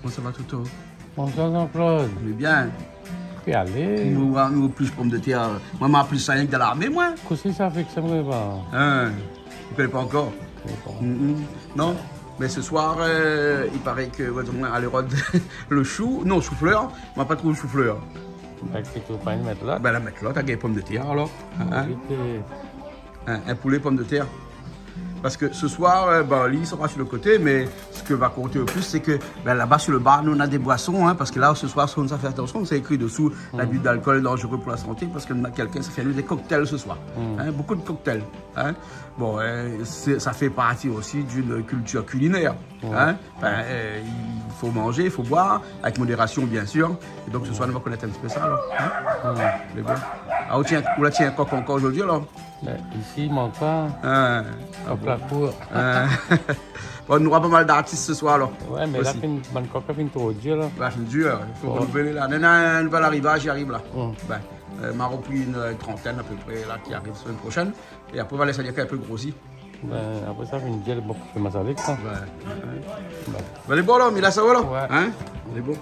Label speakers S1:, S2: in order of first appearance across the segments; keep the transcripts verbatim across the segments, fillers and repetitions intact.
S1: Comment ça va, Toto?
S2: Bonjour, Jean-Claude.
S1: Mais bien.
S2: Puis allez.
S1: Nous, nous plus pommes de terre. Moi, je plus ça rien que de l'armée, moi.
S2: Qu'est-ce que ça fait que ça me va?
S1: Hein? Vous ne connaissez pas encore?
S2: Bon.
S1: Mm -hmm. Non? Mais ce soir, euh, il paraît que à l'érode le chou, non, chou-fleur, moi pas trop le chou-fleur.
S2: Ben, c'est que vous pouvez mettre là?
S1: Ben, la mettre là, t'as gagné pommes de terre alors. Hein? Un, un poulet pommes de terre. Parce que ce soir, euh, ben, Lee sera sur le côté, mais ce que va compter le plus, c'est que ben, là-bas sur le bar, nous on a des boissons, hein, parce que là, ce soir, ce qu'on a fait attention, c'est écrit dessous mmh. l'abus d'alcool est dangereux pour la santé, parce que quelqu'un, ça fait nous des cocktails ce soir. Mmh. Hein, beaucoup de cocktails. Hein. Bon, euh, ça fait partie aussi d'une culture culinaire. Mmh. Hein. Ben, euh, il faut manger, il faut boire, avec modération, bien sûr. Et donc, ce soir, on va connaître un petit peu ça, alors. Hein. Mmh. Mais bon. Ah, on, tient, on la tient un coq encore aujourd'hui, alors?
S2: Ben, ici, il manque pas.
S1: Ah,
S2: Hop la cour.
S1: Ah. Bon, on aura pas mal d'artistes ce soir, alors.
S2: Ouais, mais aussi. Là, une bonne coque, elle fait trop dur, là.
S1: Ouais, c'est dur. Il faut oh. renouveler, là. On a un nouvel arrivage, j'y arrive, là. Oh. Ben, euh, m'a repris une, une trentaine, à peu près, là, qui arrive la semaine prochaine. Et après, on va laisser dire qu'elle est un peu grossie.
S2: Ben, après ça, une gel, bon, je fais ma salade, ça.
S1: Ouais. ouais. Ben. Ben, elle est bon, là, mais là, ça va, là.
S2: Ouais.
S1: Hein? Elle est bon.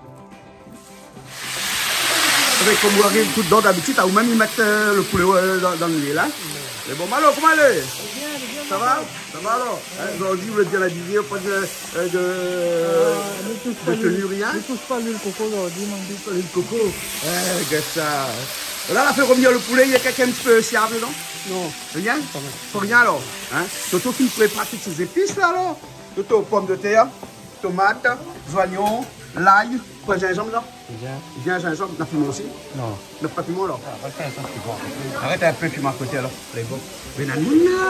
S1: Comme vous avez tout dedans d'habitude, ou même ils mettent euh, le poulet euh, dans, dans le lait là. Mais bon, alors, comment elle est? Ça va? Ça va alors? Hein, aujourd'hui, vous êtes bien habillé, pas de, euh, de, euh, de tenue, rien?
S3: Ne touche pas l'huile coco aujourd'hui, non?
S1: Ne touche pas l'huile coco. Eh, regarde ça. Là, on a fait revenir le poulet, il y a quelqu'un un petit peu siard dedans?
S3: Non.
S1: Rien? Faut rien alors? Hein? Toto qui ne prépare toutes ces épices là alors? Toto, pommes de terre, tomates, oignons, l'ail, quoi, gingembre là?
S2: Bien.
S1: Bien, gingembre, la piment aussi?
S2: Non.
S1: Le pas piment là?
S2: Ah,
S1: arrête un peu piment à côté alors. Elle est bon. Benanina!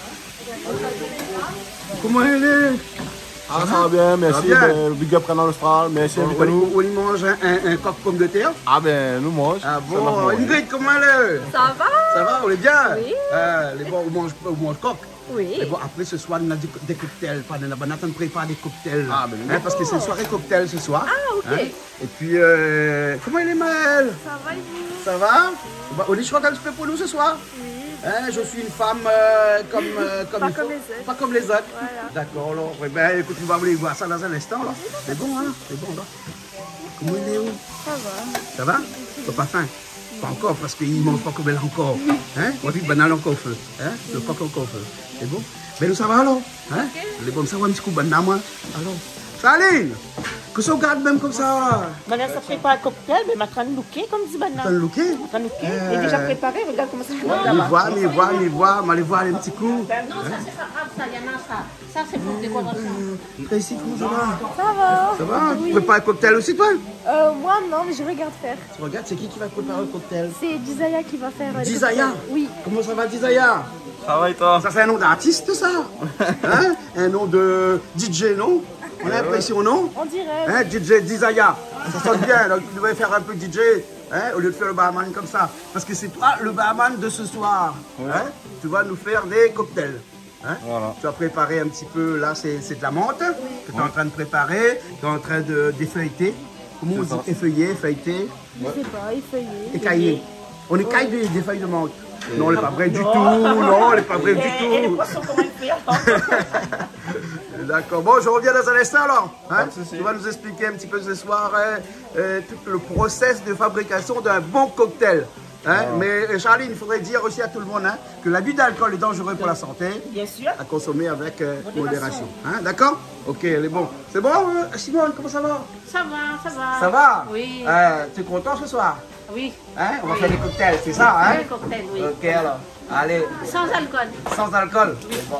S1: Comment elle est?
S3: Ah, ça va bien, merci.
S1: Va bien.
S3: Ben, le big up Canal Austral, merci.
S1: Bon, on, on y mange un, un, un coq pomme de terre?
S3: Ah ben, nous mange.
S1: Ah bon, Ingrid, comment elle est?
S4: Ça va?
S1: Ça va, on est bien?
S4: Oui.
S1: Euh, les bons, on mange, on mange coq?
S4: Oui.
S1: Et bon, après ce soir, on a des, des cocktails. On attend de préparer des cocktails.
S3: Ah, ben,
S1: hein, parce que c'est une soirée cocktail ce soir.
S4: Ah, ok.
S1: Hein? Et puis, euh, comment elle est, Maëlle?
S4: Ça va, et vous?
S1: Ça va? Bah, on est chouette un petit peu pour nous ce soir?
S4: Oui.
S1: Hein, je suis une femme euh, comme, euh, comme
S4: Pas
S1: il
S4: comme
S1: faut.
S4: les autres.
S1: Pas comme les autres.
S4: Voilà.
S1: D'accord, alors. Ouais, ben, écoute, on va aller voir ça dans un instant, là. C'est bon, hein? C'est bon, là. Comment il est où?
S4: Ça va.
S1: Ça va? T'as pas faim? Pas encore, parce qu'il ne mange pas comme elle encore. Hein? On dit banane encore au feu. Hein? Le coq encore au feu. C'est bon? Ben, nous, ça va alors? Hein?
S4: Okay.
S1: Les bonnes, ça va un petit coup de banane, moi. Alors, Saline! Que ça garde même comme ça?
S5: Madame, ça prépare un cocktail, mais ma train de looker, comme dit Banane.
S1: T'as le looké?
S5: Train de looker.
S1: Euh...
S5: Il est déjà préparé, regarde comment ça se passe
S1: Mais
S5: là-bas.
S1: voir, mais voir, mais voir, mais aller voir un petit coup.
S5: Non, ça c'est pas grave, ça, il y en a ça. Ça c'est pour décoration.
S1: Et ici, comment ça va?
S4: Ça va.
S1: Ça va? Tu prépares un cocktail aussi, toi?
S4: Euh, moi, non, mais je regarde faire.
S1: Tu regardes, c'est qui qui va préparer le cocktail?
S4: C'est Dizaya qui va faire. Euh,
S1: Dizaya?
S4: Oui.
S1: Comment ça va, Dizaya?
S3: Ça va et toi?
S1: Ça, c'est un nom d'artiste, ça? Hein? Un nom de D J, non? On a l'impression, non?
S4: On dirait.
S1: Hein, D J Dizaya. Ça sonne bien, donc tu devrais faire un peu D J, hein, au lieu de faire le barman comme ça. Parce que c'est toi le barman de ce soir.
S3: Ouais.
S1: Hein? Tu vas nous faire des cocktails. Hein?
S3: Voilà.
S1: Tu as préparé un petit peu, là c'est de la menthe que tu es en train de préparer, tu es en train d'effeuilleter. Comment on dit effeuiller, effeuilleter?
S4: Je sais pas, effeuiller.
S1: Écailler. On écaille des, des feuilles de menthe. Non, on n'est pas vrai du tout. Non, on n'est pas vrai du tout.
S5: Et les poissons, comment ils font?
S1: D'accord. Bon, je reviens dans un instant alors. Hein? Tu vas nous expliquer un petit peu ce soir hein, euh, tout le process de fabrication d'un bon cocktail. Hein? Ah. Mais Charline, il faudrait dire aussi à tout le monde hein, que l'abus d'alcool est dangereux pour la santé.
S5: Bien sûr.
S1: À consommer avec euh, modération. Hein? D'accord? Ok, elle est bon. C'est bon, euh, Simone, comment ça va?
S5: Ça va, ça va.
S1: Ça va?
S5: Oui.
S1: Euh, tu es content ce soir?
S5: Oui.
S1: Hein? On va
S5: oui.
S1: faire des cocktails, c'est ça? Hein?
S5: Des cocktails, oui.
S1: Ok, alors. Allez.
S5: Sans alcool.
S1: Sans alcool?
S5: Oui.
S1: Bon.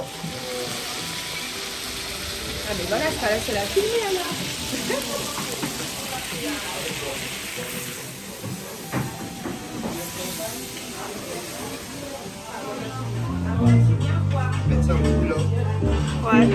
S4: Ah, mais voilà, ça, c'est la filmée alors.
S1: Mettre ça au bout là.
S4: Ouais.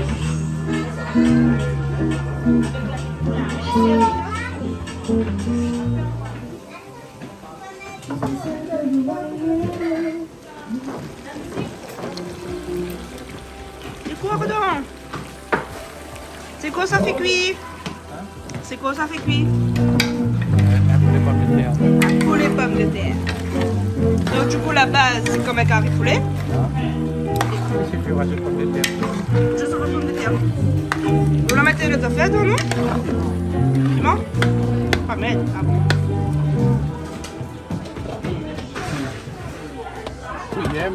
S6: C'est quoi, Redon? C'est quoi ça fait cuire? C'est quoi ça fait cuire?
S2: Un poulet pomme de terre.
S6: Un poulet pomme de terre. Donc du coup la base c'est comme un carré poulet.
S2: C'est plus racé pomme de terre.
S6: Juste une pomme de terre. Vous la mettez le café, non?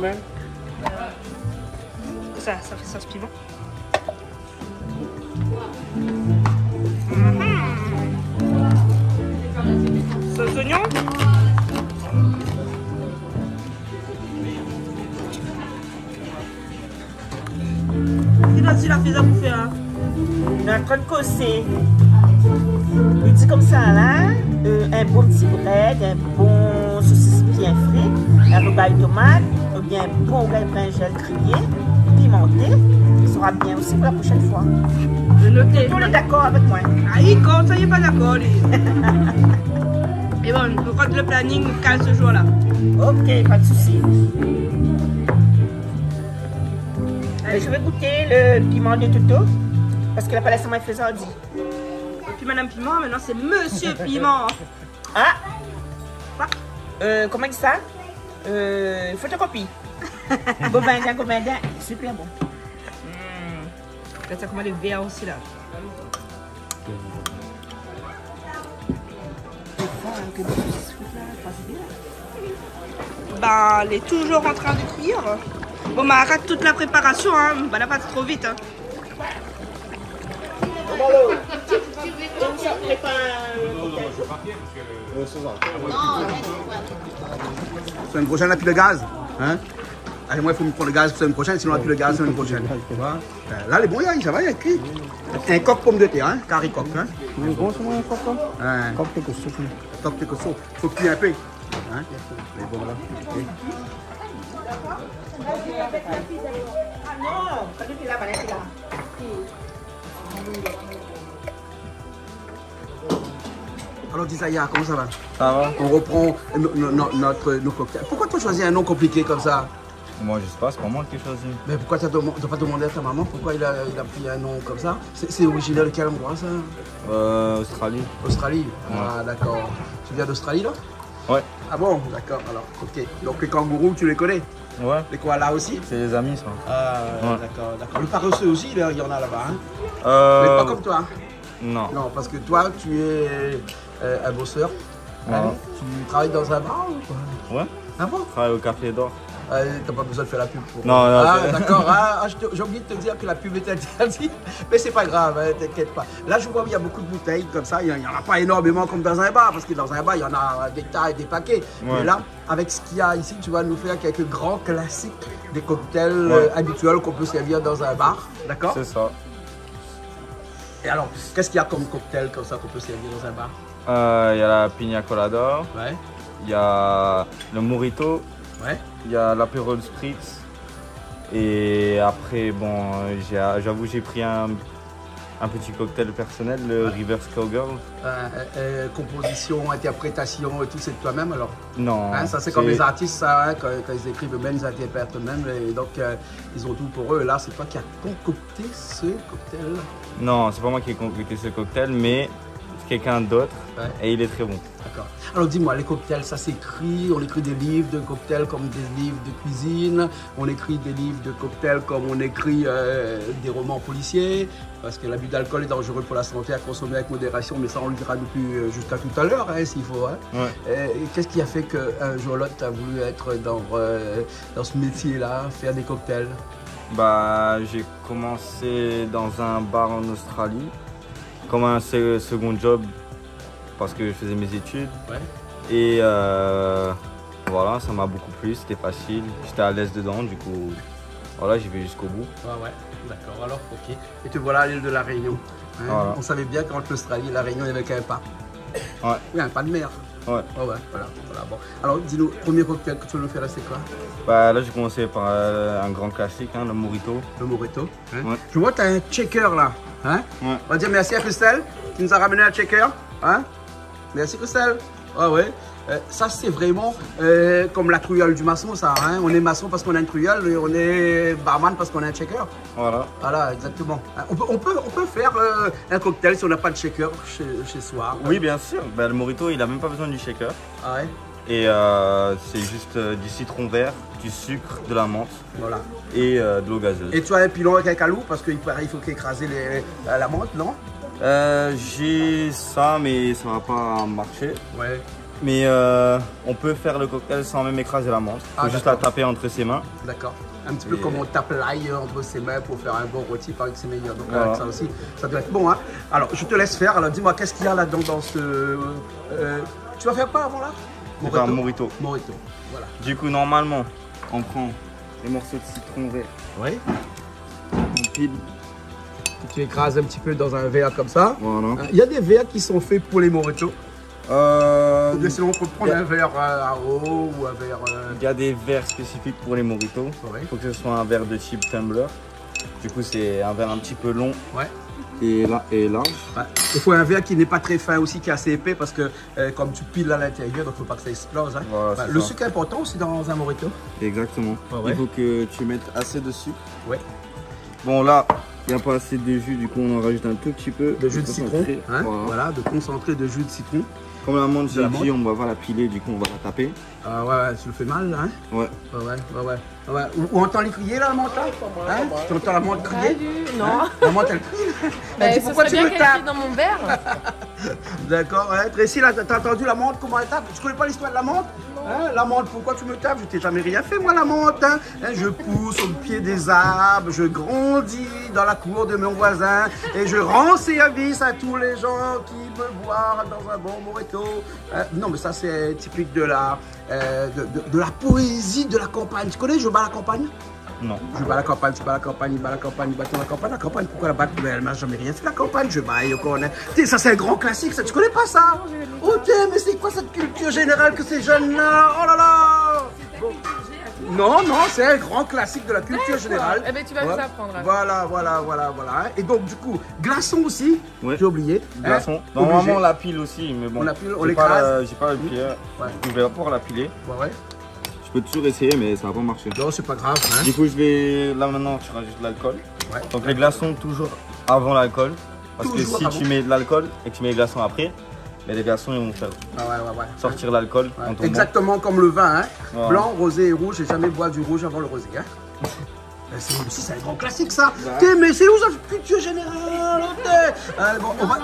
S2: même.
S6: Ça, ça fait sauce piment. Mmh. Sauce oignon. Il a dit la fait à bouffer, hein.
S7: Il est en train de causer. Il dit comme ça, là, euh, un bon petit bread, un bon saucisse bien frit, un rougail tomate, ou bien un bon rougail brinjel grillé, pimenté. Ça sera bien aussi pour la prochaine fois.
S6: Je notais.
S7: Tout le monde est d'accord avec moi.
S6: Ah, il compte, ça y est pas d'accord, lui. Et bon, je crois que le planning cale ce jour-là.
S7: Ok, pas de souci. Allez, je vais goûter le piment de Toto, parce que la palette m'a fait ça dit.
S6: Et puis Madame Piment, maintenant c'est Monsieur Piment.
S7: Ah euh, Comment il dit ça euh, Photocopie. Gobindin, Gobindin, super bon.
S6: Mmh. Là, ça comment les verres aussi là. Ben, elle est toujours en train de cuire. Bon, bah, arrête toute la préparation, hein. Bah, là, pas trop vite, hein.
S1: Semaine prochaine, on n'a plus de gaz. Hein? Allez, moi, il faut me prendre le gaz pour la semaine prochaine, sinon on n'a plus de gaz la semaine prochaine. Là, les bons, ça va, il y a écrit. Un coq pomme de terre, hein? Carré coq. Hein?
S2: Gros, c'est moi un coq, là.
S1: Un
S2: Coq, c'est que soupe.
S1: coq, c'est que ça. Il faut cuire un peu. Hein? Les bons, là. Okay.
S7: Ah non, pas depuis là, Vanessa là.
S1: Alors, Disaya, comment ça va?
S3: Ça va?
S1: On reprend no, no, no, notre, nos cocktails. Pourquoi tu as choisi un nom compliqué comme ça?
S3: Moi, je sais pas, c'est pas moi qui ai choisi.
S1: Mais pourquoi tu n'as pas demandé à ta maman pourquoi il a, il a pris un nom comme ça? C'est originaire de quel endroit ça?
S3: Euh, Australie.
S1: Australie?
S3: Ouais.
S1: Ah, d'accord. Tu viens d'Australie là?
S3: Ouais.
S1: Ah bon, d'accord, alors, ok. Donc les kangourous, tu les connais?
S3: Ouais.
S1: Les koalas aussi?
S3: C'est les amis, ça.
S1: Ah,
S3: Ouais.
S1: d'accord, d'accord. Le paresseux aussi, il y en a là-bas, hein?
S3: Euh...
S1: Mais pas comme toi.
S3: Non.
S1: Non, parce que toi, tu es euh, un bosseur.
S3: Ouais.
S1: Hein? Tu travailles dans un bar ou quoi?
S3: Ouais.
S1: Ah bon?
S3: Je travaille au Café d'Or.
S1: Ah, t'as pas besoin de faire la pub pour...
S3: Non, non,
S1: Ah,
S3: c'est-
S1: d'accord. Ah, ah, je te- j'ai oublié de te dire que la pub était interdite. Mais c'est pas grave, hein, t'inquiète pas. Là, je vois, il y a beaucoup de bouteilles comme ça. Il n'y en a pas énormément comme dans un bar. Parce que dans un bar, il y en a des tas et des paquets.
S3: Ouais.
S1: Mais là, avec ce qu'il y a ici, tu vas nous faire quelques grands classiques des cocktails
S3: Ouais.
S1: euh, habituels qu'on peut servir dans un bar. D'accord?
S3: C'est ça.
S1: Et alors, qu'est-ce qu'il y a comme cocktail comme ça qu'on peut servir dans un bar?
S3: Euh, Il y a la Pina Colada,
S1: Ouais.
S3: il y a le Mojito,
S1: Ouais.
S3: il y a l'Aperol Spritz. Et après, bon, j'ai- j'avoue, j'ai pris un, un petit cocktail personnel, le Reverse Cowgirl.
S1: Euh, euh, composition, interprétation et tout, c'est de toi-même alors?
S3: Non.
S1: Hein, ça c'est comme les artistes, ça, hein, quand, quand ils écrivent eux-mêmes, ils interprètent eux-mêmes, et donc euh, ils ont tout pour eux. Et là, c'est toi qui as concocté ce cocktail.
S3: Non, c'est pas moi qui ai concocté ce cocktail, mais c'est quelqu'un d'autre.
S1: Ouais.
S3: Et il est très bon.
S1: D'accord. Alors dis-moi, les cocktails, ça s'écrit, on écrit des livres de cocktails comme des livres de cuisine, on écrit des livres de cocktails comme on écrit euh, des romans policiers, parce que l'abus d'alcool est dangereux pour la santé à consommer avec modération, mais ça on le dira depuis euh, jusqu'à tout à l'heure, hein, s'il faut. Hein.
S3: Ouais.
S1: Et qu'est-ce qui a fait qu'un jour l'autre, tu as voulu être dans, euh, dans ce métier-là, faire des cocktails?
S3: Bah, j'ai commencé dans un bar en Australie, comme un se- second job, parce que je faisais mes études.
S1: Ouais.
S3: Et euh, voilà, ça m'a beaucoup plu, c'était facile, j'étais à l'aise dedans, du coup, voilà, j'y vais jusqu'au bout.
S1: Ouais, ouais, d'accord, alors, ok. Et te voilà à l'île de la Réunion. Hein.
S3: Voilà.
S1: On savait bien qu'entre l'Australie et la Réunion, il n'y avait qu'un pas.
S3: Ouais.
S1: Oui, un pas de mer.
S3: Ouais.
S1: Ouais, ouais, voilà, voilà, bon. Alors, dis-nous, premier cocktail que tu veux nous faire là, c'est quoi?
S3: Bah, là, j'ai commencé par euh, un grand classique, hein, le Mojito.
S1: Le Mojito. Hein?
S3: Ouais.
S1: Je vois, tu as un checker là. Hein?
S3: Ouais.
S1: On va dire merci à Christelle qui nous a ramené un checker. Hein? Merci Christelle. Ah ouais. Euh, ça, c'est vraiment euh, comme la truelle du maçon, ça. Hein? On est maçon parce qu'on a une truelle et on est barman parce qu'on a un checker.
S3: Voilà.
S1: Voilà, exactement. On peut, on peut, on peut faire euh, un cocktail si on n'a pas de shaker chez, chez soi.
S3: Oui, bien sûr. Bah, le Mojito, il a même pas besoin du shaker.
S1: Ah ouais?
S3: Et euh, c'est juste euh, du citron vert, du sucre, de la menthe
S1: Voilà.
S3: et euh, de l'eau gazeuse.
S1: Et tu as un pilon avec un calou parce qu'il paraît il faut écraser les, la menthe, non?
S3: Euh, j'ai ça, mais ça va pas marcher.
S1: Ouais.
S3: Mais euh, on peut faire le cocktail sans même écraser la menthe. Il faut
S1: Ah,
S3: juste la
S1: d'accord.
S3: taper entre ses mains.
S1: D'accord. Un petit peu
S3: Et-
S1: comme on tape l'ail entre ses mains pour faire un bon rôti, paraît que c'est meilleur. Donc
S3: Voilà.
S1: avec ça aussi, ça doit être bon. Hein. Alors, je te laisse faire. Alors, dis-moi, qu'est-ce qu'il y a là-dedans dans ce... euh, tu vas faire quoi avant là?
S3: C'est un morito.
S1: Morito. Voilà.
S3: Du coup, normalement, on prend les morceaux de citron vert.
S1: Oui.
S3: On pile.
S1: Tu écrases un petit peu dans un verre comme ça.
S3: Voilà.
S1: Il y a des verres qui sont faits pour les moritos.
S3: Euh,
S1: Ou bien sinon, on peut prendre
S3: y a-
S1: un verre euh, à eau ou un verre... euh,
S3: Il y a des verres spécifiques pour les moritos.
S1: Ouais.
S3: Il faut que ce soit un verre de type tumbler. Du coup, c'est un verre un petit peu long
S1: Ouais.
S3: et, là, et large.
S1: Ouais. Il faut un verre qui n'est pas très fin aussi, qui est assez épais parce que euh, comme tu piles à l'intérieur, donc il ne faut pas que ça explose. Hein.
S3: Voilà,
S1: Ouais,
S3: c'est
S1: le
S3: ça.
S1: sucre est important aussi dans un morito.
S3: Exactement.
S1: Ouais, ouais.
S3: Il faut que tu mettes assez de sucre.
S1: Ouais.
S3: Bon, là, il n'y a pas assez de jus, du coup, on en rajoute un tout petit peu.
S1: De jus de citron.
S3: Concentré.
S1: Hein.
S3: Voilà.
S1: Voilà, de concentré de jus de citron.
S3: Comme la menthe,
S1: De la
S3: j'ai dit, on va pas la piler, du coup, on va la taper.
S1: Ah ouais, ouais, tu le fais mal là, hein.
S3: Ouais.
S1: Ouais, ouais, ouais, ouais. ouais. Ou, ou on entend les crier là, la menthe là, hein. Tu entends la menthe crier?
S4: Non.
S1: Hein. La menthe elle crie. Elle
S4: Mais
S1: dit
S4: ce
S1: pourquoi
S4: serait
S1: tu
S4: bien
S1: me
S4: qu'elle
S1: tapes?
S4: aille dans mon verre.
S1: D'accord, ouais. Tracy, là, t'as entendu la menthe, comment elle tape? Tu connais pas l'histoire de la menthe? Hein, la menthe, pourquoi tu me tapes? Je t'ai jamais rien fait, moi, la menthe. Hein. Hein, je pousse au pied des arbres, je grandis dans la cour de mon voisin et je rends service à tous les gens qui me voient dans un bon morito. Hein, non, mais ça, c'est typique de la, euh, de, de- de la poésie de la campagne. Tu connais Je bats la campagne?
S3: Non.
S1: Je bats la campagne, je bats la campagne, il bat la campagne, il bat la campagne, la campagne, pourquoi la battre? Elle m'a jamais rien fait la campagne, je bats, je connais. T'sais, ça c'est un grand classique, ça, tu connais pas ça? Ok, mais c'est quoi cette culture générale que ces jeunes-là? Oh là là! Bon. Non, non, c'est un grand classique de la culture générale.
S4: Eh ben, tu vas
S1: Ouais.
S4: nous apprendre. alors.
S1: Voilà, voilà, voilà, voilà. Et donc, du coup, glaçons aussi,
S3: Ouais.
S1: j'ai oublié.
S3: Glaçon.
S1: Hein,
S3: Normalement,
S1: obligé.
S3: on la pile aussi, mais bon.
S1: On la pile, on
S3: j'ai
S1: l'écrase.
S3: pas la- J'ai pas le pileur.
S1: Ouais.
S3: Je vais pouvoir la piler.
S1: Ouais, ouais.
S3: Je peux toujours essayer, mais ça va pas marcher.
S1: Non, c'est pas grave, hein.
S3: Du coup, je vais. Là maintenant, tu rajoutes de l'alcool.
S1: Ouais.
S3: Donc, les glaçons toujours avant l'alcool. Parce
S1: Toujours
S3: que si
S1: avant.
S3: tu mets de l'alcool et que tu mets les glaçons après, mais les glaçons ils vont faire
S1: Ah ouais, ouais, ouais.
S3: sortir l'alcool
S1: Ouais.
S3: quand on boit.
S1: Exactement comme le vin, hein.
S3: Voilà.
S1: Blanc, rosé et rouge, j'ai jamais boire du rouge avant le rosé. Hein. Ben, c'est aussi c'est un grand classique ça. T'es, mais c'est où ça culture générale? T'es. Euh, bon, on, va...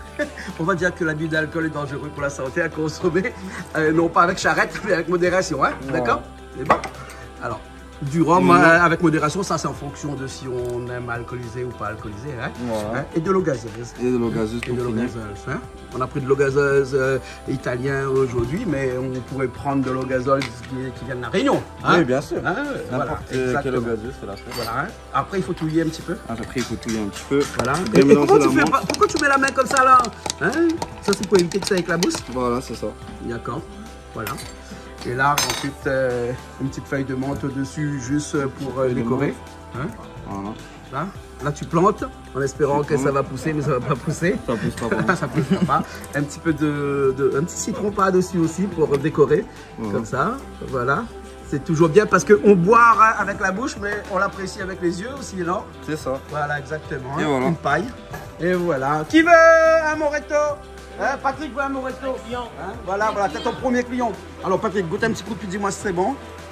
S1: on va dire que l'abus d'alcool est dangereux pour la santé à consommer, euh, non pas avec charrette, mais avec modération. Hein. D'accord? C'est bon. Alors, du rhum
S3: Mmh.
S1: euh, avec modération, ça c'est en fonction de si on aime alcooliser ou pas alcooliser. Hein.
S3: Voilà.
S1: Hein. Et de l'eau gazeuse.
S3: Et de l'eau gazeuse
S1: Et
S3: pour
S1: de l'eau
S3: finir.
S1: gazeuse, hein. On a pris de l'eau gazeuse euh, italien aujourd'hui, mais on pourrait prendre de l'eau gazeuse qui, qui vient de la Réunion. Hein.
S3: Oui, bien sûr.
S1: Hein, voilà,
S3: N'importe quelle eau
S1: exactement.
S3: gazeuse, c'est la chose.
S1: Voilà, hein. Après, il faut touiller un petit peu.
S3: Après, il faut touiller un petit peu.
S1: Voilà.
S3: Bien
S1: Et, et
S3: mélanger
S1: comment
S3: la
S1: tu fais
S3: menthe.
S1: pas- Pourquoi tu mets la main comme ça là, hein? Ça, c'est pour éviter que ça éclabousse.
S3: Voilà, c'est ça.
S1: D'accord. Voilà. Et là, ensuite, euh, une petite feuille de menthe au-dessus, juste pour euh,
S3: de
S1: décorer. Hein.
S3: Voilà.
S1: Là. Là, tu plantes en espérant
S3: Tu
S1: que ça
S3: plantes.
S1: va pousser, mais ça va pas pousser.
S3: Ça pousse pas vraiment.
S1: Ça pousse pas. Un petit peu de, de- un petit citron pas dessus aussi pour décorer,
S3: Voilà.
S1: comme ça. Voilà. C'est toujours bien parce qu'on boit hein, avec la bouche, mais on l'apprécie avec les yeux aussi, non?
S3: C'est ça.
S1: Voilà, exactement.
S3: Et
S1: hein.
S3: voilà.
S1: Une paille. Et voilà. Qui veut un moretto? Hein, Patrick veut un moretto. Hein, voilà, voilà, c'est ton premier client. Alors Patrick, goûte un petit coup puis dis-moi si c'est bon.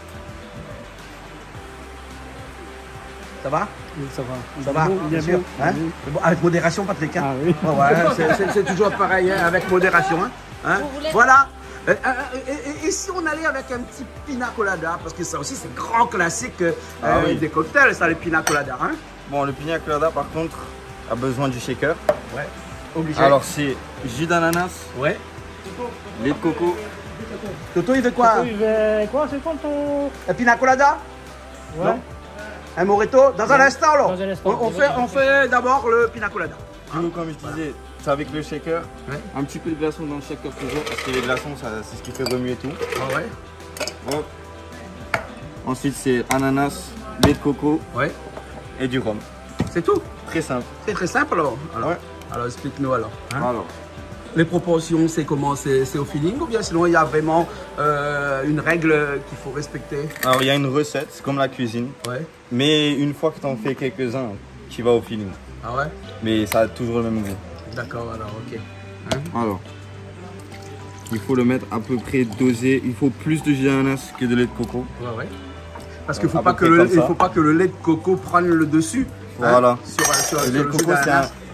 S1: Ça va?
S2: Oui, ça va.
S1: Ça va?
S2: Il est
S1: Bien sûr,
S2: bon.
S1: hein?
S2: Oui.
S1: C'est bon, avec modération, Patrick. Hein?
S2: Ah oui.
S1: Ouais, ouais, c'est- c'est- c'est toujours pareil, hein, avec modération. Hein? Hein?
S5: Vous voulez-
S1: Voilà. Euh, euh, Et, et- et si on allait avec un petit pina colada, parce que ça aussi c'est grand classique euh,
S3: Ah oui.
S1: des cocktails, ça les pina colada. Hein?
S3: Bon, le pina colada, par contre, a besoin du shaker.
S1: Ouais. Obligé.
S3: Alors, c'est jus d'ananas,
S1: ouais.
S3: lait de coco.
S1: Toto, il veut quoi?
S2: Oui, mais quoi, c'est quoi ton.
S1: Un pina colada?
S2: Ouais.
S1: Non. Un moretto? Dans un instant, là.
S2: Dans un instant.
S1: On, on fait, on fait d'abord le pina colada.
S3: Du coup, comme je disais, c'est avec le shaker.
S1: Ouais.
S3: Un petit peu de glaçons dans le shaker toujours, parce que les glaçons, ça- c'est ce qui fait remuer tout.
S1: Ah ouais?
S3: Hop. Ensuite, c'est ananas, lait de coco
S1: Ouais.
S3: et du rhum.
S1: C'est tout?
S3: Très simple.
S1: C'est très simple alors. Alors,
S3: Ouais.
S1: alors explique-nous alors. hein.
S3: Alors,
S1: Les proportions, c'est comment? C'est c'est au feeling ou bien sinon il y a vraiment euh, une règle qu'il faut respecter?
S3: alors il y a une recette, c'est comme la cuisine.
S1: Ouais.
S3: Mais une fois que tu en fais quelques-uns, tu vas au feeling.
S1: Ah ouais?
S3: Mais ça a toujours le même goût.
S1: D'accord, alors ok.
S3: Alors, il faut le mettre à peu près dosé. Il faut plus de jus d'ananas que de lait de coco.
S1: Ouais, ouais. Parce qu'il
S3: À
S1: faut
S3: peu
S1: pas que
S3: près
S1: le,
S3: comme
S1: il
S3: ça.
S1: faut pas que le lait de coco prenne le dessus. hein,
S3: Voilà.
S1: sur, sur,
S3: Le
S1: sur
S3: lait de
S1: le jus
S3: coco, c'est un,
S1: d'ananas.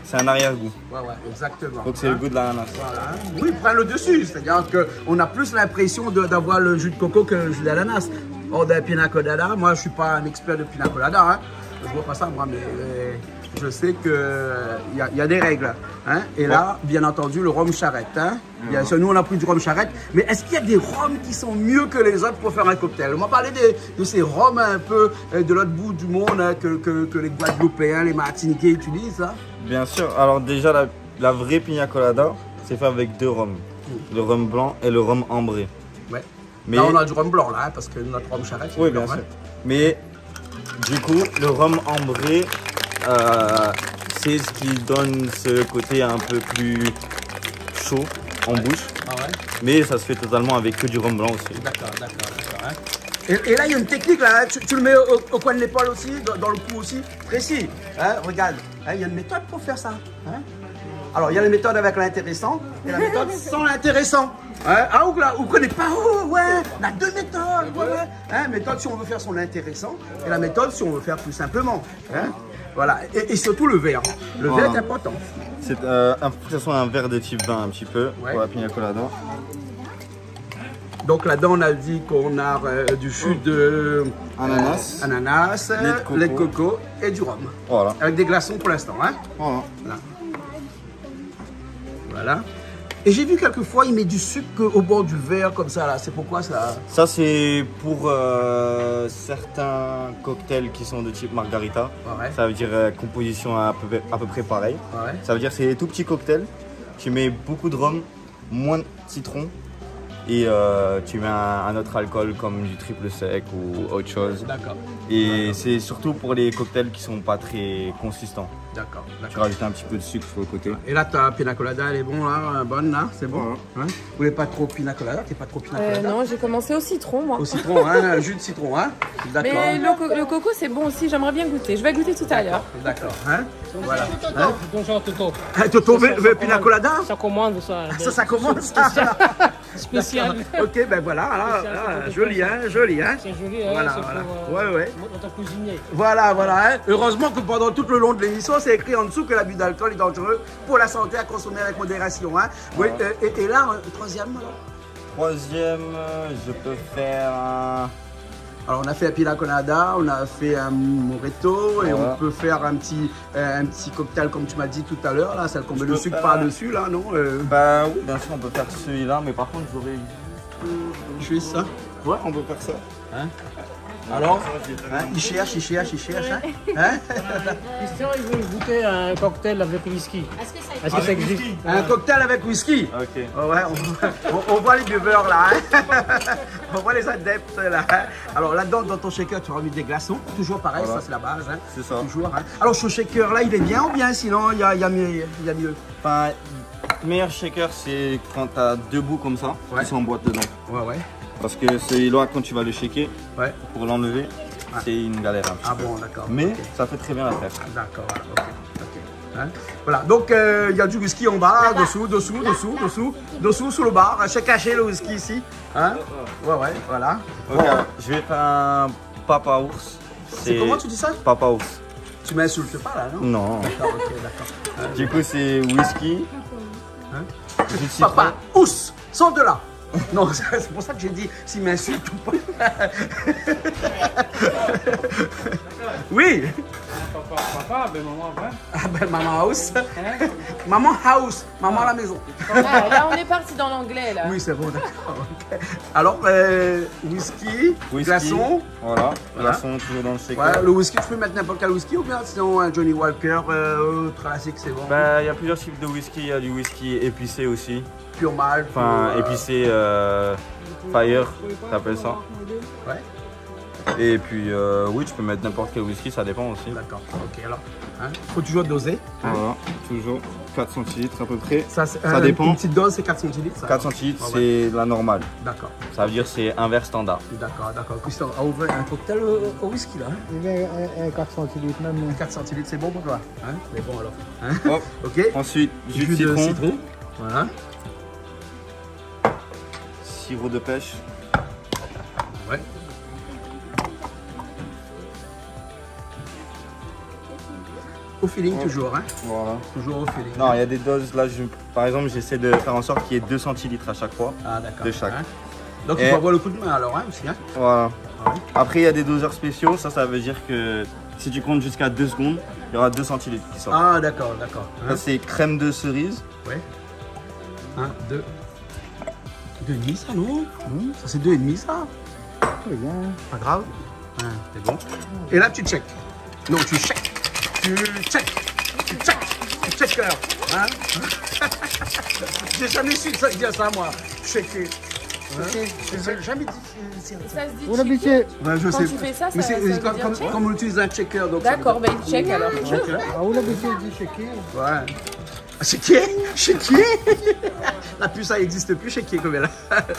S3: c'est un arrière-goût.
S1: Ouais, ouais, exactement.
S3: Donc c'est
S1: hein.
S3: le goût de l'ananas.
S1: Voilà. Oui, prend le dessus. C'est-à-dire qu'on a plus l'impression d'avoir le jus de coco que le jus d'ananas. Or, d'un pina colada, moi, je ne suis pas un expert de pina colada. Hein. Je ne vois pas ça, moi, mais euh, je sais qu'il y, a, y a des règles. Hein. Et bon. Là, bien entendu, le rhum charrette. Hein. Mmh. a, nous, on a pris du rhum charrette. Mais est-ce qu'il y a des rhums qui sont mieux que les autres pour faire un cocktail? On m'a parlé de, de ces rhums un peu de l'autre bout du monde hein, que, que, que les Guadeloupéens, les Martiniquais utilisent. Hein.
S3: Bien sûr. Alors déjà, la, la vraie pina colada, c'est fait avec deux rhums. Mmh. Le rhum blanc et le rhum ambré.
S1: Ouais. Mais là, on a du rhum blanc, là, hein, parce que notre rhum charrette,
S3: oui, bien sûr. Mais du coup, le rhum ambré, euh, c'est ce qui donne ce côté un peu plus chaud en ouais. bouche. Ah ouais. Mais ça se fait totalement avec que du rhum blanc aussi.
S1: D'accord, d'accord, d'accord. Hein. Et, et là, il y a une technique, là, hein, tu, tu le mets au, au coin de l'épaule aussi, dans, dans le cou aussi, précis. Hein, regarde, hein, il y a une méthode pour faire ça. Hein. Alors, il y a la méthode avec l'intéressant et la méthode sans l'intéressant. Hein? Ah, ou là, vous ne connaissez pas? Oh, ouais, on a deux méthodes. Ouais, ouais. Hein? Méthode si on veut faire son intéressant et la méthode si on veut faire plus simplement. Hein? Voilà, et, et surtout le verre. Le voilà. verre est important.
S3: C'est euh, un, que ce soit un verre de type vin un petit peu ouais. pour la pina colada.
S1: Donc là-dedans, on a dit qu'on a euh, du jus de
S3: ananas,
S1: euh, ananas lait, de coco. lait de coco et du rhum. Voilà. Avec des glaçons pour l'instant. Hein? Voilà. Voilà. Voilà. Et j'ai vu quelquefois, il met du sucre au bord du verre comme ça là. C'est pourquoi ça?
S3: Ça c'est pour euh, certains cocktails qui sont de type margarita. Ouais. Ça veut dire euh, composition à peu, à peu près pareille. Ouais. Ça veut dire c'est des tout petits cocktails. Tu mets beaucoup de rhum, moins de citron. Et euh, tu mets un, un autre alcool comme du triple sec ou autre chose. D'accord. Et c'est surtout pour les cocktails qui sont pas très consistants. D'accord. Tu rajoutes un petit peu de sucre sur le côté.
S1: Et là, ta pina colada, elle est bon, là, bonne, là, c'est bon. Ouais. Hein? Vous voulez pas trop pina colada? T'es pas trop pina colada?
S4: euh, Non, j'ai commencé au citron, moi.
S1: Au citron, hein, jus de citron, hein.
S4: D'accord. Mais le, co le coco, c'est bon aussi. J'aimerais bien goûter. Je vais goûter tout à l'heure.
S1: D'accord. Hein? Voilà. Hein?
S2: Bonjour Toto.
S1: Ah, Toto, veut pina colada?
S2: Ça commande ça.
S1: Ça, ça commande ça.
S2: Spécial.
S1: Ok, ben voilà, là, là, joli, hein, joli, hein.
S2: C'est joli, hein.
S1: Voilà,
S2: pour,
S1: voilà.
S2: Euh,
S1: ouais, ouais.
S2: Notre cuisinier.
S1: Voilà, voilà. Hein. Heureusement que pendant tout le long de l'émission, c'est écrit en dessous que l'abus d'alcool est dangereux pour la santé à consommer avec modération. Hein. Oui, euh, et, et là, euh, troisième alors?
S3: Troisième, je peux faire un...
S1: Alors on a fait un pina colada, on a fait un moreto et
S3: voilà.
S1: on peut faire un petit, euh, un petit cocktail comme tu m'as dit tout à l'heure, là, celle qu'on met le sucre par-dessus, là, non euh...
S3: Bah oui, bien sûr, on peut faire celui-là, mais par contre, j'aurais...
S1: Je fais ça.
S3: Ouais, on peut faire ça.
S1: Hein? Alors, hein, il cherche, il cherche, il cherche. Hein? Hein?
S2: Christian, il veut goûter un cocktail avec whisky. Est-ce que ça, Est que ça existe?
S1: Un cocktail avec whisky?
S3: Ok.
S1: Oh ouais, on, on, on voit les buveurs là. Hein? On voit les adeptes là. Hein? Alors là-dedans, dans ton shaker, tu auras mis des glaçons. Toujours pareil, voilà. Ça c'est la base. Hein? C'est ça. Toujours. Hein? Alors ce shaker là, il est bien ou bien sinon il y a, y a mieux, il y a mieux?
S3: Enfin, le meilleur shaker, c'est quand tu as deux bouts comme ça, ouais. Qui s'emboîtent dedans. Ouais, ouais. Parce que celui-là, quand tu vas le shaker, ouais. Pour l'enlever, ouais. C'est une galère. Un petit ah peu. Bon, d'accord. Mais okay. Ça fait très bien la tête. D'accord,
S1: ok. okay. Hein? Voilà, donc il euh, y a du whisky en bas, dessous, dessous, dessous, dessous, dessous, sous le bar. C'est caché le whisky ici. Hein? Ouais, ouais, voilà.
S3: Ok, bon. Je vais faire un papa ours.
S1: C'est comment tu dis ça?
S3: Papa ours.
S1: Tu m'insultes pas là, non?
S3: Non. D'accord, ok, d'accord. Du coup, c'est whisky.
S1: Hein? Papa ours, sors de là. Non, c'est pour ça que j'ai dit s'il m'insulte ou pas. Oui.
S2: Papa, papa, ben maman, hein?
S1: Ah ben maman house. Hein? Maman house, maman à la maison.
S4: Ah, là on est parti dans l'anglais là.
S1: Oui c'est bon, d'accord. Okay. Alors euh, whisky, whisky, glaçon.
S3: Voilà, voilà. Glaçon toujours dans le shaker.
S1: Ouais, le whisky, tu peux mettre n'importe quel whisky ou bien sinon un Johnny Walker euh, classique c'est bon.
S3: Ben il y a plusieurs types de whisky, il y a du whisky épicé aussi.
S1: Pure malt.
S3: Enfin euh... épicé euh, fire, t'appelles ça. Ouais. Et puis, euh, oui, tu peux mettre n'importe quel whisky, ça dépend aussi.
S1: D'accord, ok, alors, hein, faut toujours doser. Hein.
S3: Voilà, toujours quatre centilitres à peu près.
S1: Ça, ça euh, dépend. Une petite dose, c'est quatre centilitres ça.
S3: quatre centilitres, ah, ouais. C'est la normale.
S1: D'accord.
S3: Ça veut dire c'est un verre standard.
S1: D'accord, d'accord. Christian a ouvert un cocktail au, au whisky là. Hein.
S2: Il y a un quatre centilitres même.
S1: quatre centilitres, c'est bon pour toi. Hein, mais bon alors. Hein.
S3: Hop. Ok. Ensuite, jus, jus de, citron. de citron.
S1: Voilà.
S3: Sirop de pêche.
S1: Ouais. Au feeling
S3: Ouais.
S1: toujours, hein.
S3: Voilà.
S1: Toujours au feeling.
S3: Non, il y a des doses, là, je, par exemple, j'essaie de faire en sorte qu'il y ait deux centilitres à chaque fois.
S1: Ah, d'accord.
S3: De chaque.
S1: Hein. Donc
S3: Et...
S1: il faut avoir le coup de main alors, hein, aussi. Hein.
S3: Voilà.
S1: Ouais.
S3: Après, il y a des doseurs spéciaux. Ça, ça veut dire que si tu comptes jusqu'à deux secondes, il y aura deux centilitres qui sortent.
S1: Ah, d'accord, d'accord. Hein.
S3: Ça, c'est crème de cerise.
S1: Ouais. Un, deux. Deux et demi, ça, non mmh. Ça, c'est deux et demi, ça.
S3: Bien.
S1: Pas grave. Hein, c'est bon. Et là, tu check. Non, tu check. Tu check. Tu check. Tu checker. Hein. J'ai jamais su ça, dire ça, moi. Checker. Hein. J'ai jamais dit.
S4: Ça se dit
S2: On habitué.
S1: Ouais, je
S4: Quand
S1: sais.
S4: tu fais ça,
S1: Mais
S4: ça-
S1: c'est
S4: ça veut
S1: comme,
S4: dire
S1: comme,
S4: check.
S1: comme on utilise un checker.
S4: D'accord, ben il check alors.
S1: Checker.
S2: Ah, on habitué de checker.
S1: Ouais. Chéquier, chéquier. La puce, ça n'existe plus, chéquier comme elle.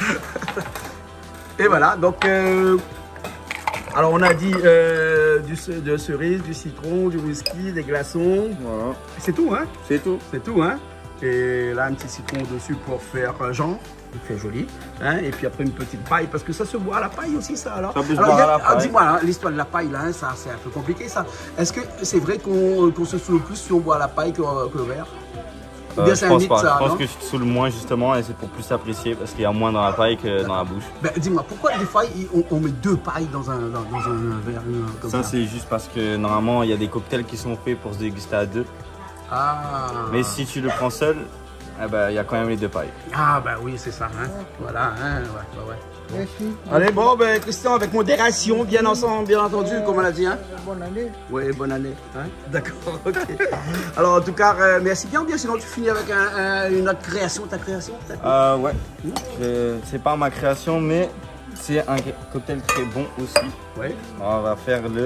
S1: Et voilà, donc, euh, alors on a dit euh, du, de cerise, du citron, du whisky, des glaçons.
S3: Voilà.
S1: C'est tout, hein?
S3: C'est tout.
S1: C'est tout, hein? Et là, un petit citron dessus pour faire euh, genre, pour faire joli. Hein? Et puis après, une petite paille, parce que ça se boit à la paille aussi, ça, alors.
S3: Ça peut se
S1: Alors,
S3: boire
S1: y a-
S3: à la
S1: ah,
S3: paille.
S1: dis-moi, hein, l'histoire de la paille, là, hein, ça, c'est un peu compliqué, ça. Est-ce que c'est vrai qu'on qu'on se saoule plus si on boit à la paille que, que le verre? Ou
S3: Euh,
S1: bien
S3: je
S1: c'est un
S3: pense
S1: mythe,
S3: pas.
S1: ça,
S3: je pense
S1: non?
S3: que je te saoule moins justement et c'est pour plus apprécier parce qu'il y a moins dans la paille que dans la bouche.
S1: Ben, dis-moi, pourquoi des fois il- on, on met deux pailles dans un, dans, dans un verre euh, comme ça?
S3: Ça, c'est juste parce que normalement il y a des cocktails qui sont faits pour se déguster à deux.
S1: Ah.
S3: Mais si tu le prends seul, eh ben, il y a quand même les deux pailles.
S1: Ah, ben oui, c'est ça. Hein. Voilà, hein, ouais, ouais, ouais.
S2: Merci.
S1: Allez, bon, ben, Christian, avec modération, bien ensemble, bien entendu, comme on l'a dit. Hein.
S2: Bonne année.
S1: Oui, bonne année. Hein. D'accord, ok. Alors, en tout cas, euh, merci bien ou bien, sinon tu finis avec un, un, une autre création, ta création
S3: Euh, ouais. Je- C'est pas ma création, mais c'est un cocktail très bon aussi.
S1: Oui.
S3: On va faire le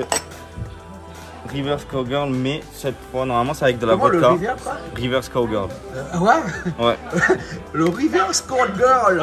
S3: Reverse Cowgirl, mais cette fois, normalement, c'est avec de la
S1: Comment,
S3: vodka.
S1: le Rivière, quoi
S3: Reverse Cowgirl.
S1: euh, Ouais.
S3: Ouais.
S1: Le River Scored Girl.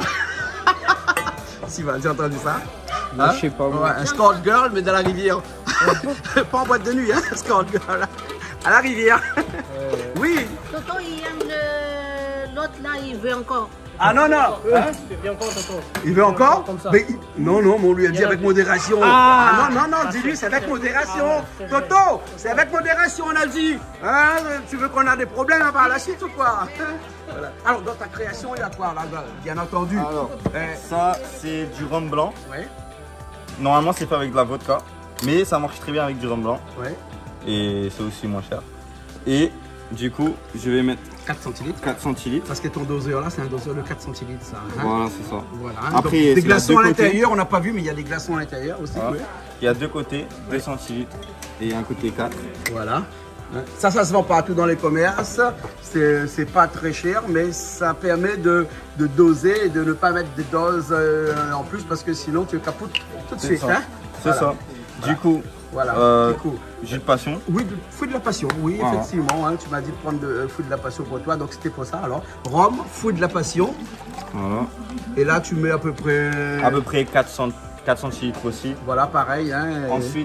S1: Si, bah, j'ai entendu ça.
S2: Moi, je sais pas, moi.
S1: Ouais, un Scored Girl, mais dans la rivière. Pas en boîte de nuit, hein, Scored Girl. À la rivière. Oui.
S5: Toto, il aime le- l'autre là, il veut encore.
S1: Ah non, non. Hein?
S2: C'est bien encore, Toto.
S1: Il veut encore
S2: Comme ça.
S1: Mais il- non, non, mais on lui a dit avec modération. Ah, non, non, non, dis-lui, c'est avec modération. Toto, c'est avec modération, on a dit. Hein, tu veux qu'on a des problèmes par la suite ou quoi? Voilà. Alors, dans ta création, il y a quoi là, bien entendu?
S3: Alors,
S1: Eh,
S3: ça, c'est du rhum blanc.
S1: ouais,
S3: Normalement, c'est fait avec de la vodka, mais ça marche très bien avec du rhum blanc
S1: ouais.
S3: et c'est aussi moins cher. Et du coup, je vais mettre
S1: quatre centilitres.
S3: quatre centilitres.
S1: Parce que ton doseur là, c'est un doseur de quatre centilitres, ça. Hein?
S3: Voilà, c'est ça.
S1: Voilà.
S3: Après,
S1: Donc,
S3: c'est
S1: des
S3: la
S1: glaçons
S3: deux
S1: à
S3: côtés.
S1: l'intérieur, on n'a pas vu, mais il y a des glaçons à l'intérieur aussi.
S3: Voilà.
S1: Oui.
S3: Il y a deux côtés, deux centilitres et un côté quatre.
S1: Voilà. Ça, ça se vend partout dans les commerces. C'est c'est pas très cher, mais ça permet de, de doser et de ne pas mettre des doses euh, en plus parce que sinon tu capotes tout de
S3: C'est
S1: suite.
S3: ça.
S1: Hein?
S3: C'est
S1: Voilà.
S3: ça. Du coup,
S1: Voilà.
S3: euh,
S1: Du coup,
S3: jus de passion.
S1: oui, de- fruit de la passion, oui,
S3: Voilà.
S1: effectivement. Hein, tu m'as dit de prendre de euh, fruit de la passion pour toi, donc c'était pour ça. Alors, rhum, fruit de la passion.
S3: Voilà.
S1: Et là, tu mets à peu près.
S3: À peu près quatre centilitres aussi.
S1: Voilà, pareil. Hein, et
S3: Ensuite,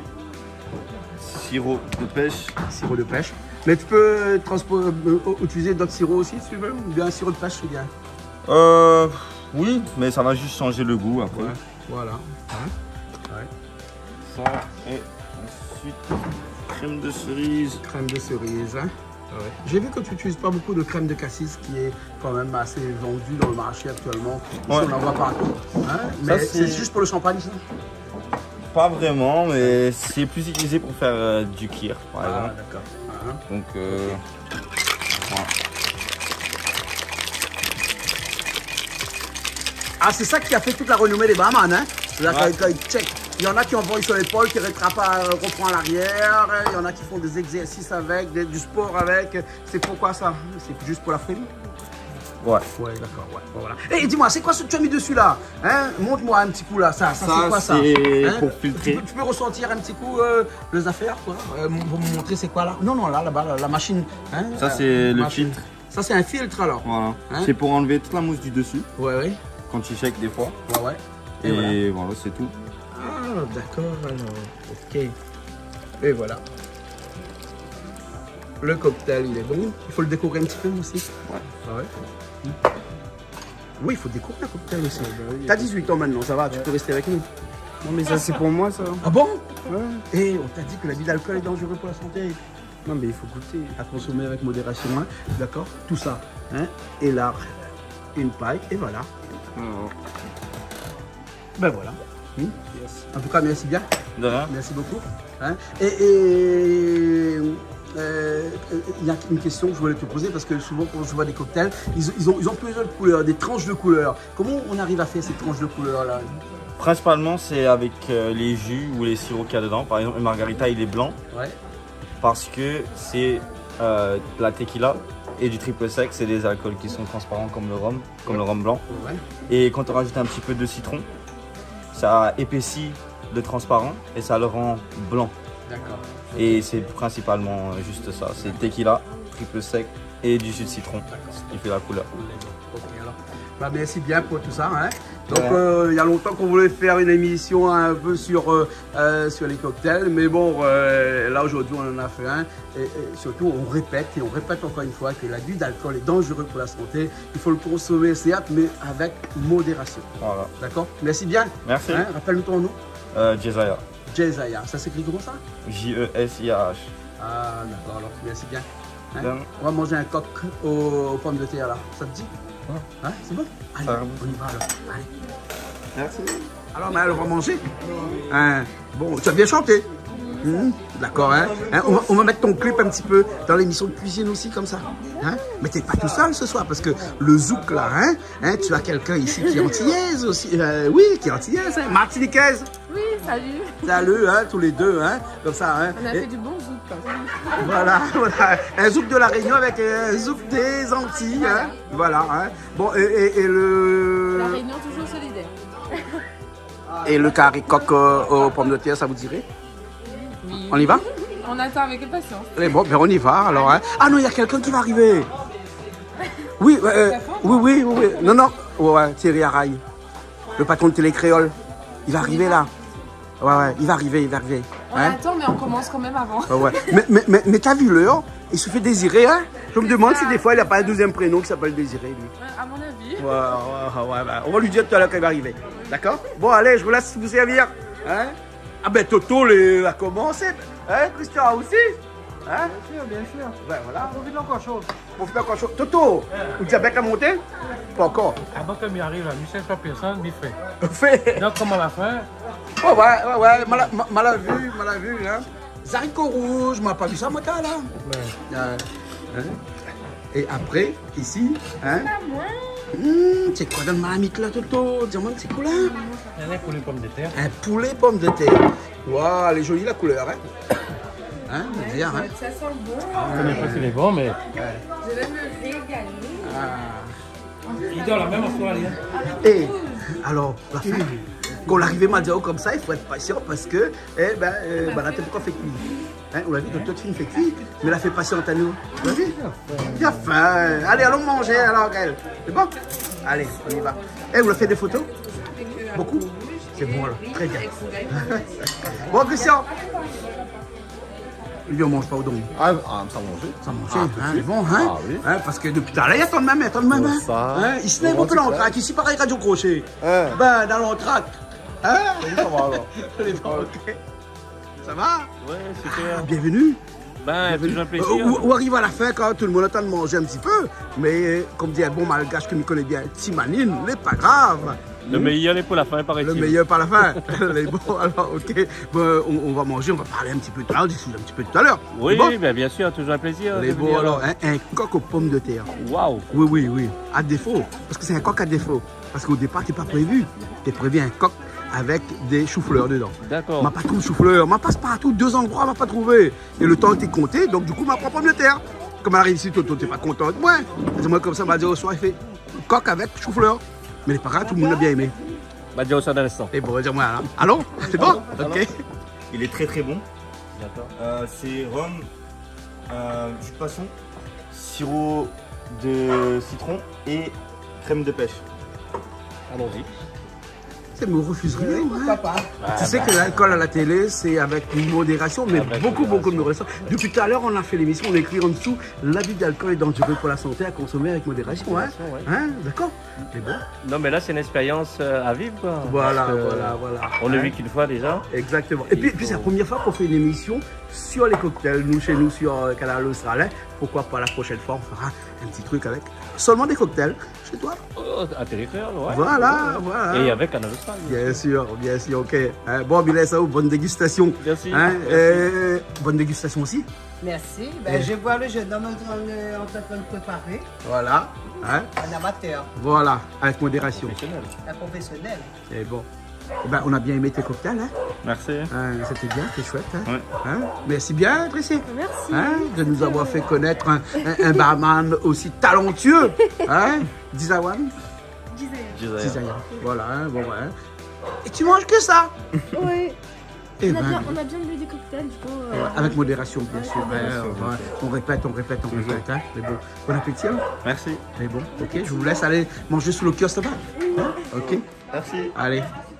S3: sirop de pêche.
S1: sirop de pêche. Mais tu peux transpo- euh, utiliser d'autres sirops aussi, si tu veux. Ou bien un sirop de pêche, c'est bien.
S3: Euh, oui, mais ça va juste changer le goût après.
S1: Ouais. Voilà. Hein. Ouais.
S3: Ça et ensuite crème de cerise.
S1: Crème de cerise. Hein. Ouais. J'ai vu que tu n'utilises pas beaucoup de crème de cassis qui est quand même assez vendue dans le marché actuellement. Ici,
S3: Ouais.
S1: on en voit partout. Hein. Mais c'est
S3: c'est-
S1: juste pour le champagne, ça?
S3: Pas vraiment, mais c'est plus utilisé pour faire euh, du kir par
S1: Ah,
S3: exemple.
S1: d'accord. Ah,
S3: Donc euh, voilà.
S1: ah, c'est ça qui a fait toute la renommée des barman, hein? Là,
S3: Ouais.
S1: quand- quand ils check. Il y en a qui envoient sur l'épaule, qui rattrapent, à- reprend à l'arrière. Il y en a qui font des exercices avec, des- du sport avec. C'est pourquoi ça? C'est juste pour la frime?
S3: Ouais.
S1: Ouais, d'accord, ouais, voilà. Et dis-moi, c'est quoi ce que tu as mis dessus là? Hein? Montre-moi un petit coup là, ça, ça,
S3: Ça,
S1: c'est quoi ça?
S3: c'est
S1: Hein?
S3: pour filtrer.
S1: Tu peux, tu peux ressentir un petit coup euh, les affaires, quoi? Euh, pour me montrer c'est quoi là? Non, non, là, là-bas, la, la machine. Hein?
S3: Ça,
S1: Euh,
S3: c'est le
S1: machine.
S3: filtre.
S1: Ça, c'est un filtre alors?
S3: Voilà.
S1: Hein?
S3: C'est pour enlever toute la mousse du dessus
S1: Ouais, ouais,
S3: quand tu shakes des fois.
S1: ouais, ouais.
S3: Et,
S1: Et
S3: voilà, c'est tout.
S1: Ah, d'accord, alors, ok. Et voilà. Le cocktail, il est bon. Il faut le décorer un petit peu aussi.
S3: Ouais.
S1: Ah ouais. Oui, il faut décorer un cocktail aussi. T'as dix-huit ans maintenant, ça va, tu peux rester avec nous.
S2: Non, mais ça, c'est pour moi, ça.
S1: Ah bon?
S2: Ouais.
S1: Et on t'a dit que l'abus d'alcool est dangereux pour la santé. Non, mais il faut goûter. À consommer avec modération, hein. D'accord? Tout ça. Hein? Et là, une paille, et voilà. Oh. Ben voilà. Hmm? Yes. En tout cas, merci bien.
S3: De rien.
S1: Merci beaucoup. Hein? Et... et... Euh, il y a une question que je voulais te poser parce que souvent quand je vois des cocktails, ils, ils, ont, ils ont plusieurs couleurs, des tranches de couleurs. Comment on arrive à faire ces tranches de couleurs là?
S3: Principalement c'est avec euh, les jus ou les sirops qu'il y a dedans. Par exemple le margarita il est blanc. Ouais. Parce que c'est euh, la tequila et du triple sec, c'est des alcools qui sont transparents comme le rhum, comme ouais. le rhum blanc. Ouais. Et quand on rajoute un petit peu de citron, ça épaissit le transparent et ça le rend blanc. D'accord. Et c'est principalement juste ça, c'est tequila, triple sec et du jus de citron qui fait la couleur.
S1: Okay, alors. Bah, merci bien pour tout ça. Hein. Donc ouais. euh, il y a longtemps qu'on voulait faire une émission un peu sur, euh, euh, sur les cocktails, mais bon, euh, là aujourd'hui on en a fait un. Et, et surtout on répète, et on répète encore une fois que l'abus d'alcool est dangereux pour la santé. Il faut le consommer certes, mais avec modération. Voilà. D'accord? Merci bien.
S3: Merci.
S1: Hein, rappelle-nous ton nom.
S3: Euh, Jesaya.
S1: Jesaya, ça s'écrit comment ça?
S3: J E S I A H.
S1: Ah d'accord, alors merci bien. Hein? On va manger un coq aux, aux pommes de terre là, ça te dit? Hein? C'est bon? Allez, on y va alors. Allez. Merci. Alors Maël, on va manger? Hein? Bon, tu as bien chanté? Mmh, d'accord, hein, hein on, va, on va mettre ton clip un petit peu dans l'émission de cuisine aussi, comme ça. Hein, mais t'es pas tout seul ce soir, parce que le zouk là, hein, hein tu as quelqu'un ici qui est antillaise aussi. Euh, oui, qui est antillaise, hein, martiniquaise.
S4: Oui, salut.
S1: Salut, hein, tous les deux, hein, comme ça. Hein.
S4: On a
S1: et...
S4: fait du bon zouk.
S1: Voilà, voilà, un zouk de la Réunion avec un zouk des Antilles. Voilà, hein. Voilà, hein. Bon, et, et, et le...
S4: La Réunion toujours solidaire.
S1: Et le carré coq euh, aux pommes de terre, ça vous dirait?
S4: Oui.
S1: On y va?
S4: On attend avec impatience.
S1: Allez, bon, ben on y va alors. Hein. Ah non, il y a quelqu'un qui va arriver. Oui, euh, oui, oui, oui, oui. Non, non. Ouais, Thierry Araille, le patron de Télé Créole. Il va arriver là. Ouais, ouais, il va arriver, il va arriver.
S4: On hein? attend, mais on commence quand même avant.
S1: Ouais, ouais. mais mais, mais, mais t'as vu l'heure? Il se fait désirer, hein? Je me demande ah. si des fois il n'a pas un deuxième prénom qui s'appelle Désiré, lui.
S4: À mon avis.
S1: Ouais, ouais, ouais, ouais. On va lui dire tout à l'heure qu'il va arriver. D'accord? Bon, allez, je vous laisse vous servir. Hein? Ah ben Toto les... a commencé. Hein, Christian aussi? Hein?
S2: Bien sûr, bien sûr.
S1: Ben voilà.
S2: Profite encore chaud.
S1: Profite encore chaud. Toto, ouais. Le diabète a monté? Pas encore.
S2: Avant que m'y arrive, mille cinq cents personnes, m'y fait.
S1: Fait.
S2: Donc comment on va faire?
S1: Oh ouais, ouais, ouais, mal, mal, mal vu, mal vu, hein. Zaricot rouge, m'a pas vu ça, moi, là. Ouais. Euh, hein? Et après, ici, hein? Mmh, c'est quoi dans le marmite là, Toto? Dis-moi, c'est quoi là?
S2: Un poulet pomme de terre.
S1: Un poulet pomme de terre. Waouh, elle est jolie la couleur, hein? Hein,
S4: ouais,
S1: dire, hein?
S4: Ça sent bon.
S2: Ah, je ne sais pas s'il est bon, mais.
S4: Ouais. Je vais me régaler.
S2: Ah. Il dort la même fois, hein?
S1: Et alors, la fin, quand l'arrivée m'a dit comme ça, il faut être patient parce que, eh ben, euh, bah, la tête pourquoi fait cuire. Hein, on l'a vu, notre fille fait cuire, mais elle a fait patiente à nous. Tu l'as vu? Il a faim. Allez, allons manger alors, elle. C'est bon? Allez, on y va. Eh, vous avez fait des photos? Beaucoup? C'est bon alors, très bien. Bon, Christian. Lui, on mange pas au don.
S3: Ah, ah ça mange.
S1: Ça mange, ah, hein, c'est bon, hein, ah, oui. Hein? Parce que depuis tout à l'heure, il y a tant de même, tant de même. Hein? Hein? Ici, il y a un peu l'entraque. Ici, pareil, Radio Crochet. Hein? Ben, dans l'entraque. Hein?
S3: Ça va alors.
S1: Ok. Ça va?
S3: Ouais, super.
S1: Ah, bienvenue.
S3: Ben, toujours un plaisir.
S1: Euh, où, où arrive à la fin quand tout le monde attend de manger un petit peu. Mais, comme dit un bon malgache que me connaît bien, Timanine, n'est pas grave.
S3: Le meilleur est pour la fin, paraît-il.
S1: Le meilleur par la fin. Bon, alors, ok. Bon, on, on va manger, on va parler un petit peu tout à l'heure, discuter un petit peu tout à l'heure.
S3: Oui, bon? Ben, bien sûr, toujours un plaisir.
S1: Les bon, alors, un, un coq aux pommes de terre.
S3: Waouh.
S1: Oui, oui, oui. À défaut. Parce que c'est un coq à défaut. Parce qu'au départ, tu n'es pas prévu. Tu es prévu un coq avec des choux-fleurs dedans. D'accord. M'a pas trouvé chou-fleur. M'a passe partout, deux endroits, m'a pas trouvé. Et le temps était compté, donc du coup, m'a pas pomme de terre. Comme elle arrive ici, Toto, t'es pas contente. Ouais. Moi, comme ça, m'a dit au soir, il fait coq avec chou-fleur. Mais les parents, tout le monde a bien aimé.
S3: Bah, dis ça dans l'instant.
S1: Et bon, dis-moi là. Allô? C'est bon? Ok.
S3: Il est très très bon. D'accord. Euh, c'est rhum, euh, jus de poisson, sirop de citron et crème de pêche. Allons-y.
S1: Tu me refuses rien.
S6: Oui, pourquoi
S1: hein.
S6: pas.
S1: Tu sais que l'alcool à la télé, c'est avec modération, mais
S8: Avec
S1: beaucoup,
S8: modération.
S1: beaucoup de modération. Depuis tout à l'heure, on a fait l'émission, on écrit en dessous, l'abus d'alcool est dangereux pour la santé à consommer avec modération. Hein,
S8: ouais.
S1: hein D'accord. C'est bon.
S8: Non, mais là, c'est une expérience euh, à vivre, quoi.
S1: Voilà,
S8: Parce que,
S1: voilà, voilà.
S8: On l'a
S1: Hein.
S8: vu qu'une fois déjà.
S1: Exactement. Et puis,
S8: Il
S1: puis c'est la
S8: faut-
S1: première fois qu'on fait une émission sur les cocktails, nous, chez nous, sur euh, Canal Australien. Pourquoi pas la prochaine fois, on fera un petit truc avec seulement des cocktails chez toi.
S8: Oh, à territoire, ouais.
S1: Voilà, voilà.
S8: Et avec Canal Australia.
S1: Bien sûr, bien sûr, ok. Hein, bon, Bilal Sao, bonne dégustation.
S8: Merci.
S1: Hein,
S8: Merci.
S1: euh, bonne dégustation aussi.
S6: Merci. Ben, je vois le jeune homme en train de, en train de préparer.
S1: Voilà. Hein,
S6: Un amateur,
S1: voilà, avec modération.
S8: Professionnel.
S6: un professionnel.
S1: Et bon. Eh ben, on a bien aimé tes cocktails. Hein.
S3: Merci.
S1: Hein, c'était bien, c'était chouette. Hein.
S3: Ouais.
S1: Hein, merci bien, Tracy.
S4: Merci.
S1: Hein, de nous avoir fait connaître un, un, un barman aussi talentueux. Hein, Dizawan. Dizawan. Voilà, hein, bon, ouais. Et tu manges que ça?
S4: Oui.
S1: Eh
S4: On a,
S1: ben,
S4: bien, on a bien bu des cocktails, du coup. euh,
S1: ouais, avec modération, bien sûr.
S4: avec
S1: Ouais,
S4: modération.
S1: ouais. On répète, on répète, on répète. Hein. Mais bon, bon appétit. Hein.
S3: Merci.
S1: Mais bon, ok, je vous laisse aller manger sous le kiosque là-bas. Hein. Ok,
S3: Merci.
S1: allez.